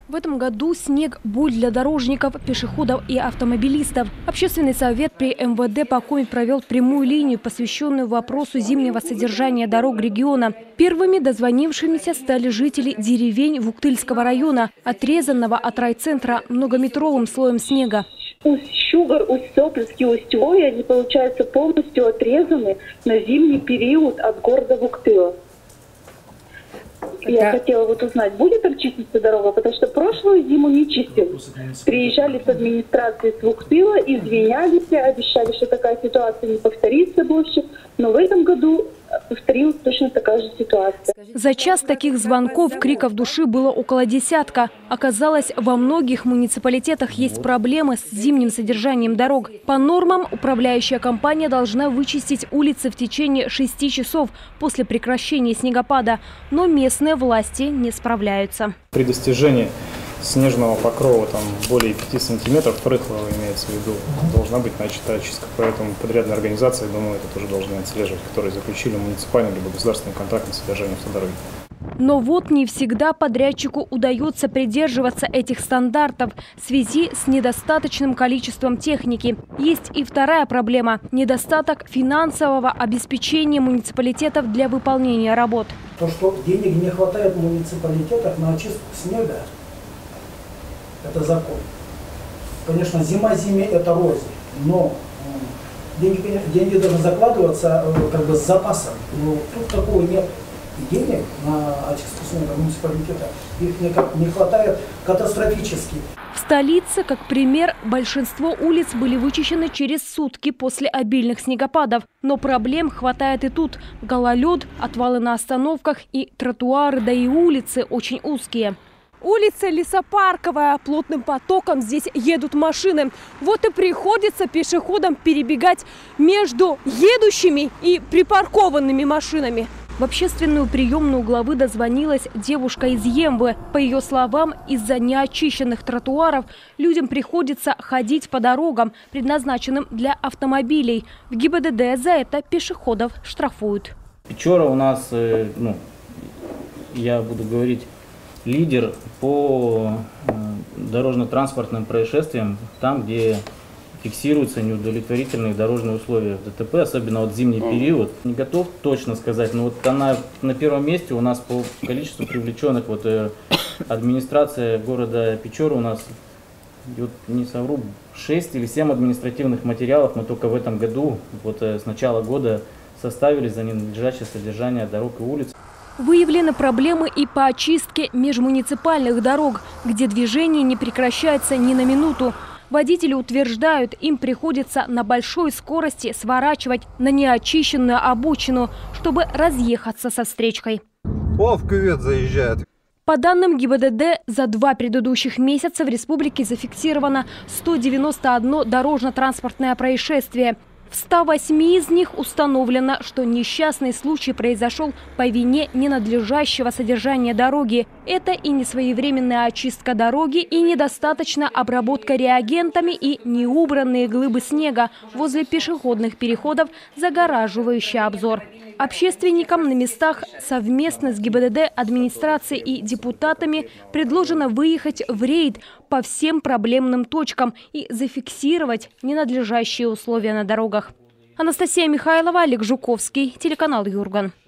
В этом году снег – боль для дорожников, пешеходов и автомобилистов. Общественный совет при МВД по Коми провел прямую линию, посвященную вопросу зимнего содержания дорог региона. Первыми дозвонившимися стали жители деревень Вуктыльского района, отрезанного от райцентра многометровым слоем снега. Усть-Щугар, Усть-Сопльск и Усть-Ой, они, получается, полностью отрезаны на зимний период от города Вуктыла. Я хотела узнать, будет там чиститься дорога, потому что прошлую зиму не чистили. Приезжали с администрации с Вуктыла, извинялись, обещали, что такая ситуация не повторится больше. Но в этом году повторилась точно такая же ситуация. За час таких звонков, криков души было около десятка. Оказалось, во многих муниципалитетах есть проблемы с зимним содержанием дорог. По нормам, управляющая компания должна вычистить улицы в течение 6 часов после прекращения снегопада. Но местные власти не справляются. При достижении снежного покрова более 5 сантиметров, рыхлого имеется в виду, должна быть начата очистка. Поэтому подрядные организации, думаю, это тоже должны отслеживать, которые заключили муниципальный либо государственный контракт на содержание автодороги. Но вот не всегда подрядчику удается придерживаться этих стандартов в связи с недостаточным количеством техники. Есть и вторая проблема – недостаток финансового обеспечения муниципалитетов для выполнения работ. То, что денег не хватает в муниципалитетах на очистку снега, это закон. Конечно, зима зиме это рознь, но деньги должны закладываться с запасом. Но тут такого нет. Денег на очистку снега муниципалитета их никак не хватает катастрофически. В столице, как пример, большинство улиц были вычищены через сутки после обильных снегопадов. Но проблем хватает и тут. Гололед, отвалы на остановках и тротуары, да и улицы очень узкие. Улица Лесопарковая. Плотным потоком здесь едут машины. Вот и приходится пешеходам перебегать между едущими и припаркованными машинами. В общественную приемную главы дозвонилась девушка из Емвы. По ее словам, из-за неочищенных тротуаров людям приходится ходить по дорогам, предназначенным для автомобилей. В ГИБДД за это пешеходов штрафуют. Печора у нас, я буду говорить, лидер по дорожно-транспортным происшествиям, там, где фиксируются неудовлетворительные дорожные условия в ДТП, особенно зимний период. Не готов точно сказать, но она на первом месте у нас по количеству привлеченных. Администрация города Печоры у нас, не совру, 6 или 7 административных материалов мы только в этом году, с начала года, составили за ненадлежащее содержание дорог и улиц. Выявлены проблемы и по очистке межмуниципальных дорог, где движение не прекращается ни на минуту. Водители утверждают, им приходится на большой скорости сворачивать на неочищенную обочину, чтобы разъехаться со встречкой. В кювет заезжает. По данным ГИБДД, за 2 предыдущих месяца в республике зафиксировано 191 дорожно-транспортное происшествие. В 108 из них установлено, что несчастный случай произошел по вине ненадлежащего содержания дороги. Это и несвоевременная очистка дороги, и недостаточная обработка реагентами, и неубранные глыбы снега возле пешеходных переходов, загораживающие обзор. Общественникам на местах совместно с ГИБДД, администрацией и депутатами предложено выехать в рейд по всем проблемным точкам и зафиксировать ненадлежащие условия на дорогах. Анастасия Михайлова, Олег Жуковский, телеканал Юрган.